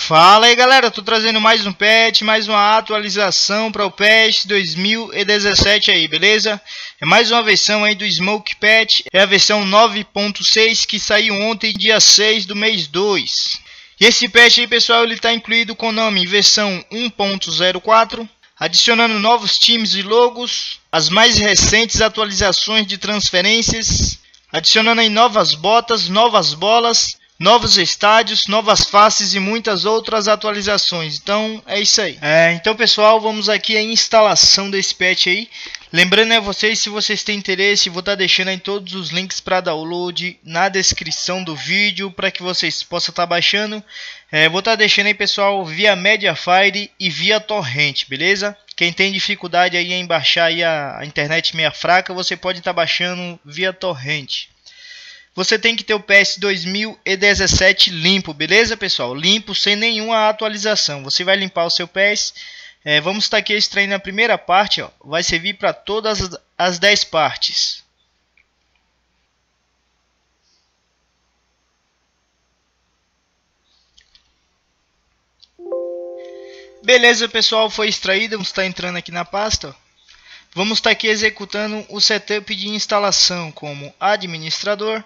Fala aí galera, eu tô trazendo mais um patch, mais uma atualização para o patch 2017 aí, beleza? É mais uma versão aí do Smoke Patch, é a versão 9.6 que saiu ontem, dia 6 do mês 2. E esse patch aí pessoal, ele tá incluído com o nome versão 1.04, adicionando novos times e logos, as mais recentes atualizações de transferências, adicionando aí novas botas, novas bolas, novos estádios, novas faces e muitas outras atualizações. Então é isso aí. Então pessoal, vamos aqui a instalação desse patch aí. Lembrando a vocês, se vocês têm interesse, vou estar deixando aí todos os links para download na descrição do vídeo, para que vocês possam estar baixando. Vou estar deixando aí pessoal via Mediafire e via Torrent, beleza? Quem tem dificuldade aí em baixar aí a internet meia fraca, você pode estar baixando via Torrent. Você tem que ter o PS 2017 limpo, beleza pessoal? Limpo, sem nenhuma atualização. Você vai limpar o seu PS. Vamos estar aqui extraindo a primeira parte, ó. Vai servir para todas as 10 partes. Beleza pessoal, foi extraída. Vamos estar entrando aqui na pasta, ó. Vamos estar aqui executando o setup de instalação como administrador.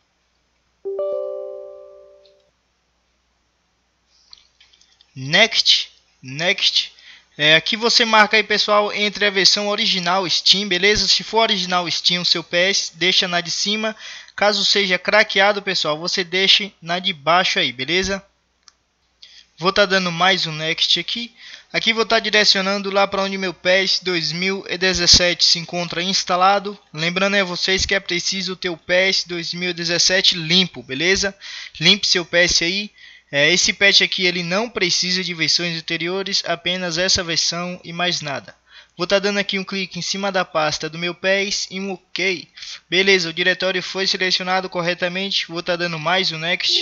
Next. Aqui você marca aí pessoal entre a versão original Steam, beleza? Se for original Steam o seu PS, deixa na de cima. Caso seja craqueado pessoal, você deixa na de baixo aí, beleza? Vou estar dando mais um Next aqui. Aqui vou estar direcionando lá para onde meu PS 2017 se encontra instalado. Lembrando a vocês que é preciso ter o PS 2017 limpo, beleza? Limpe seu PS aí. Esse patch aqui ele não precisa de versões anteriores, apenas essa versão e mais nada. Vou estar dando aqui um clique em cima da pasta do meu PES e um OK. Beleza, o diretório foi selecionado corretamente. Vou estar dando mais um Next.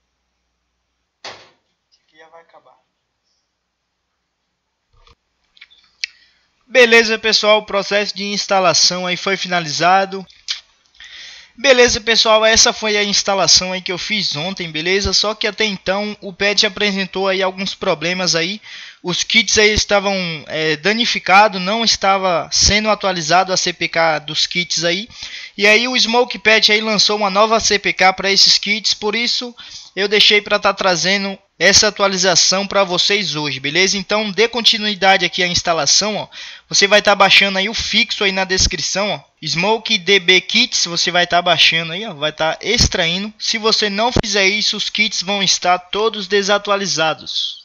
Aqui já vai acabar. Beleza pessoal, o processo de instalação aí foi finalizado. Beleza pessoal, essa foi a instalação aí que eu fiz ontem, beleza? Só que até então o patch apresentou aí alguns problemas aí. Os kits aí estavam danificados, não estava sendo atualizado a CPK dos kits aí. E aí o Smoke Patch aí lançou uma nova CPK para esses kits, por isso eu deixei para estar trazendo essa atualização para vocês hoje, beleza? Então dê continuidade aqui à instalação, ó. Você vai estar baixando aí o fixo aí na descrição, ó. Smoke DB Kits, você vai estar baixando aí, ó, vai estar extraindo. Se você não fizer isso, os kits vão estar todos desatualizados.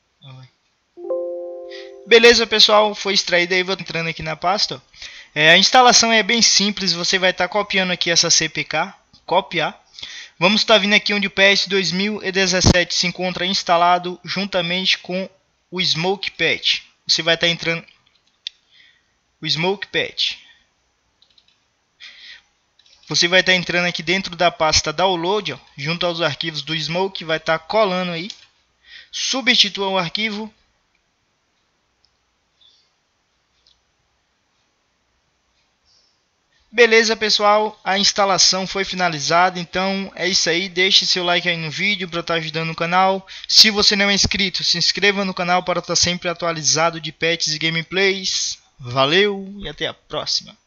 Beleza pessoal, foi extraído aí, vou entrando aqui na pasta. A instalação é bem simples, você vai estar copiando aqui essa CPK, copiar. Vamos estar vindo aqui onde o PS 2017 se encontra instalado juntamente com o Smoke Patch. Você vai estar entrando o Smoke Patch. Você vai estar entrando aqui dentro da pasta Download, ó, junto aos arquivos do Smoke, vai estar colando aí. Substitua o arquivo. Beleza pessoal, a instalação foi finalizada, então é isso aí, deixe seu like aí no vídeo para estar ajudando o canal. Se você não é inscrito, se inscreva no canal para estar sempre atualizado de patches e gameplays. Valeu e até a próxima.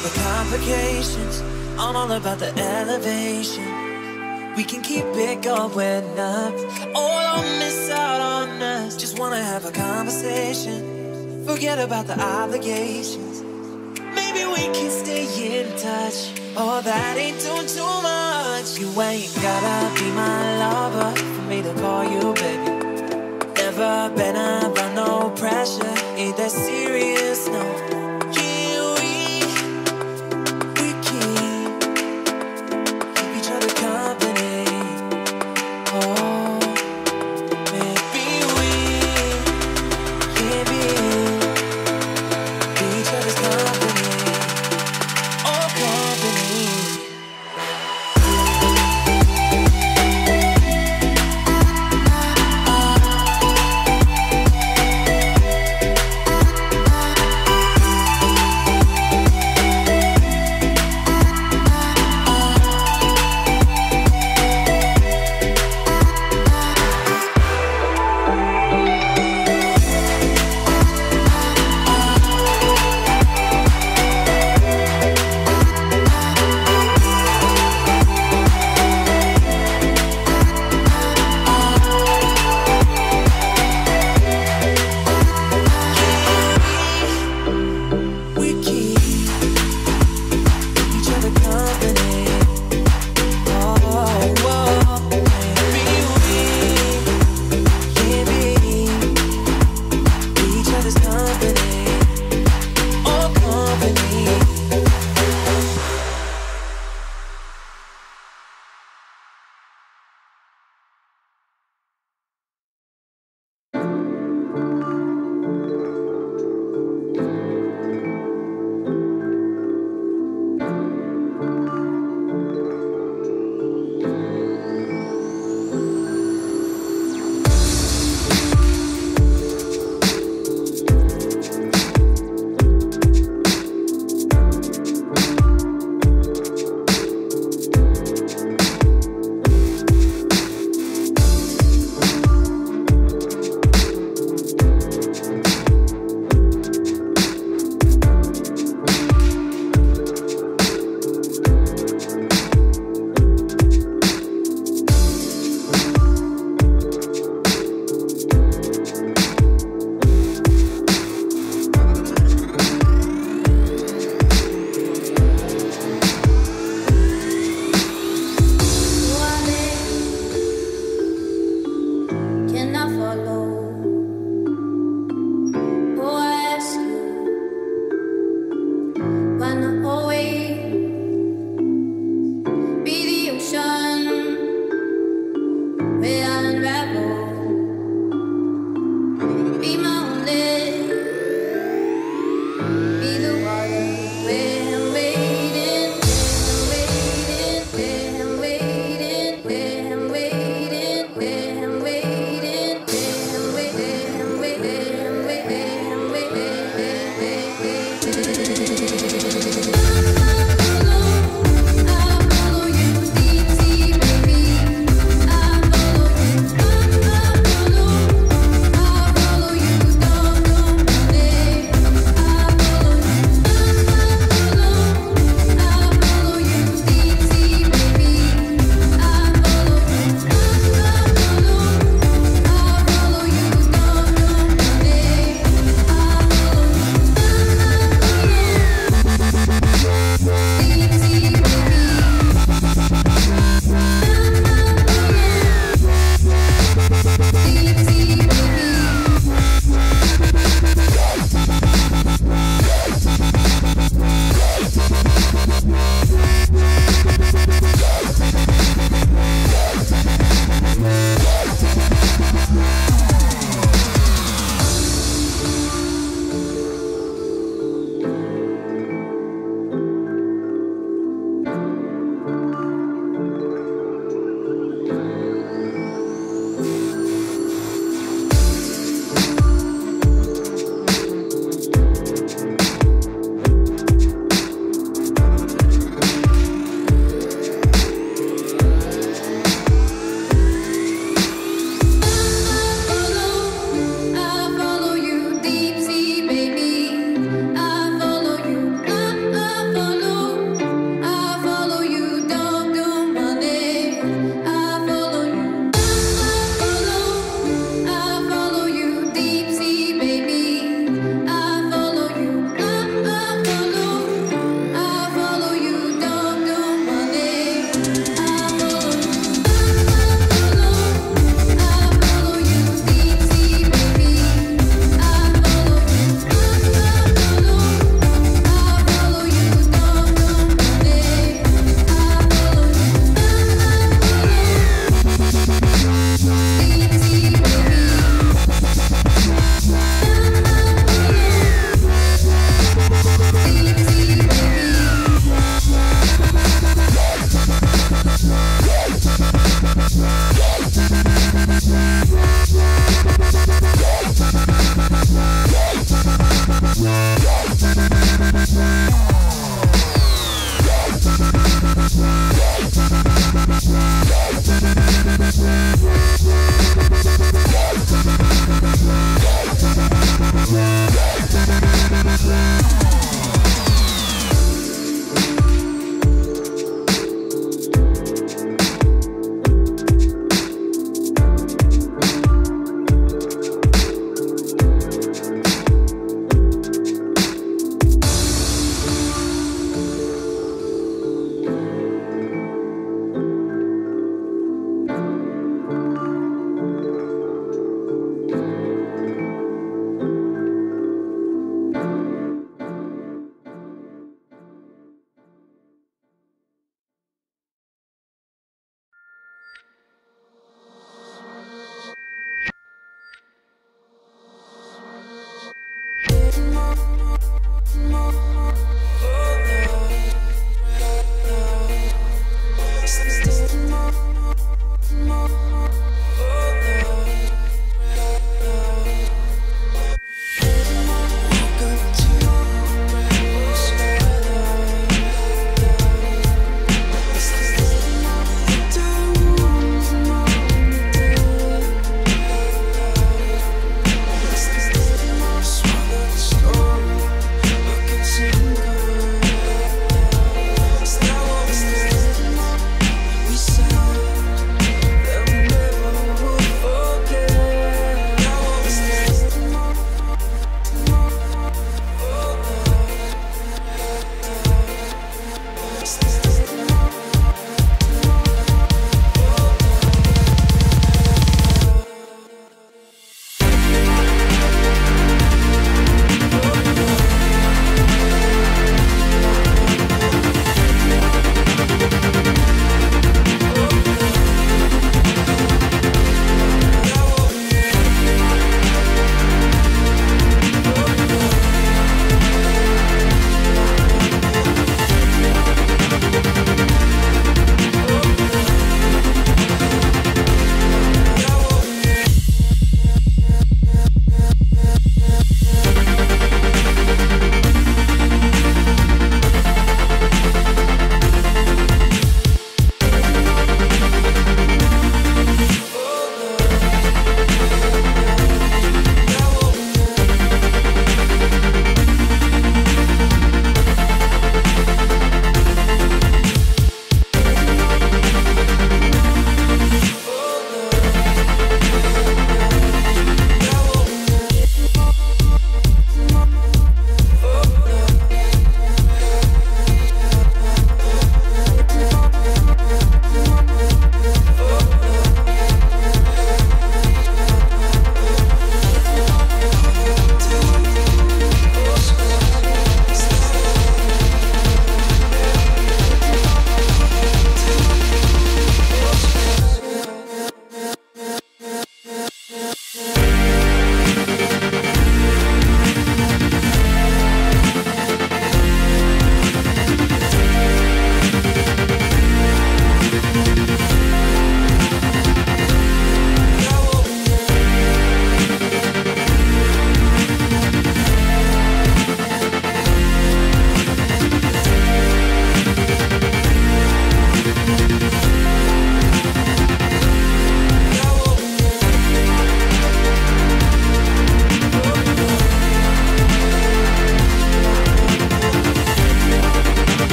the complications. I'm all about the elevation. We can keep it going up. Oh, don't miss out on us. Just wanna have a conversation. Forget about the obligations. Maybe we can stay in touch. Oh, that ain't doing too much. You ain't gotta be my lover for me to call you baby. Never been under no pressure. Ain't that serious, no. Here we keep each other company. Oh, maybe we can be each other's company. Oh, company.